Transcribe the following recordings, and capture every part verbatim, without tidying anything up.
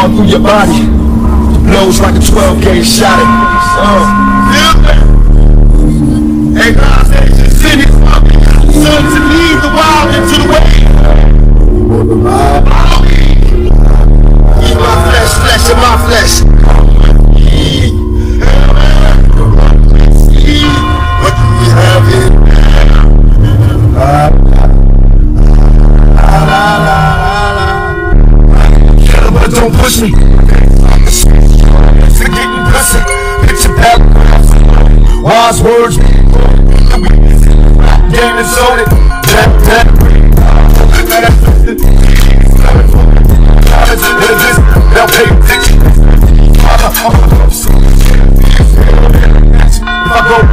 all through your body. Blows like a twelve gauge shot it. Uh, hey, God, just send his son to lead the wild into the way. Follow me. Eat my flesh, flesh of my flesh. What do we have here? La la la la la. But don't push me. Forgetting pussy. Picture that. Wise words. Game is loaded. That that. They'll pay attention. If I go.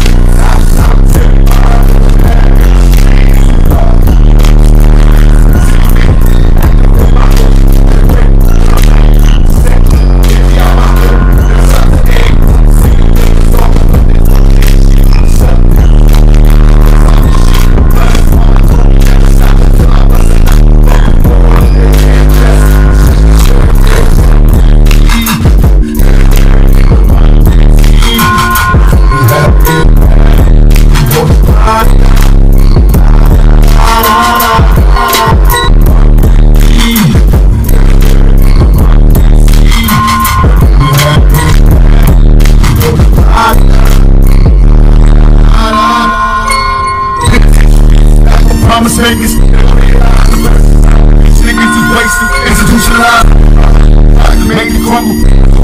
Promise makers, niggas is wasted, institutionalized. I can make it crumble.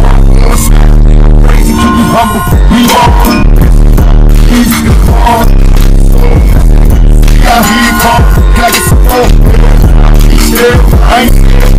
Crazy, keep you humble. We all easy to call. Yeah, he call. Can I get some more? Still, I ain't scared.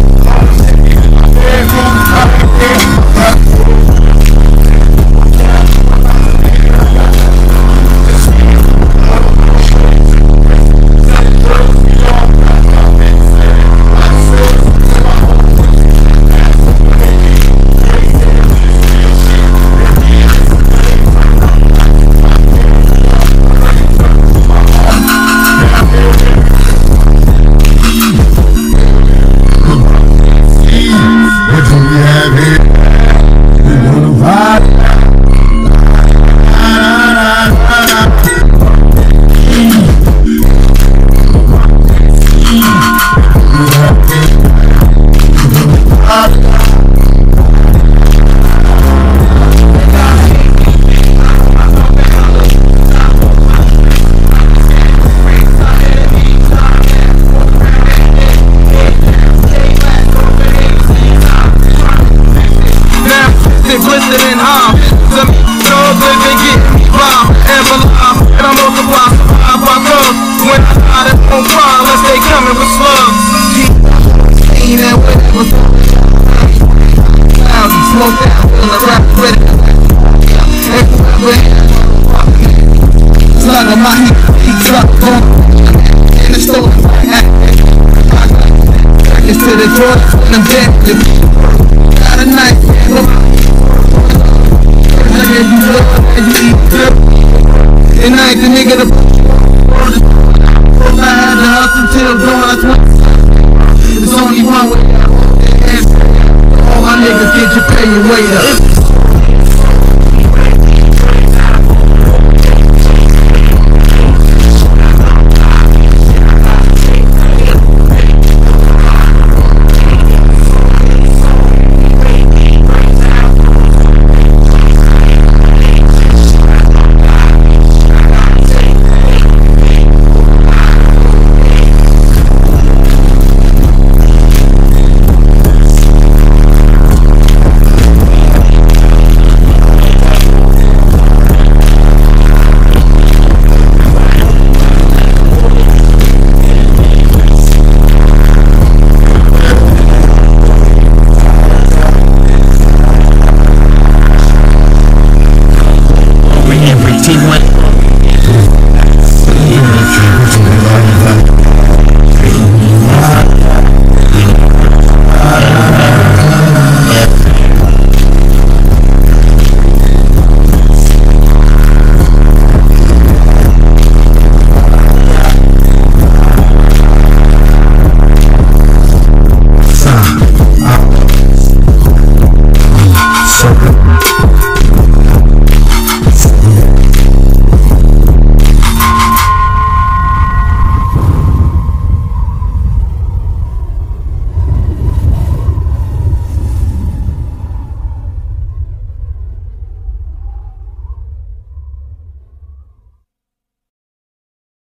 And I ain't the nigga to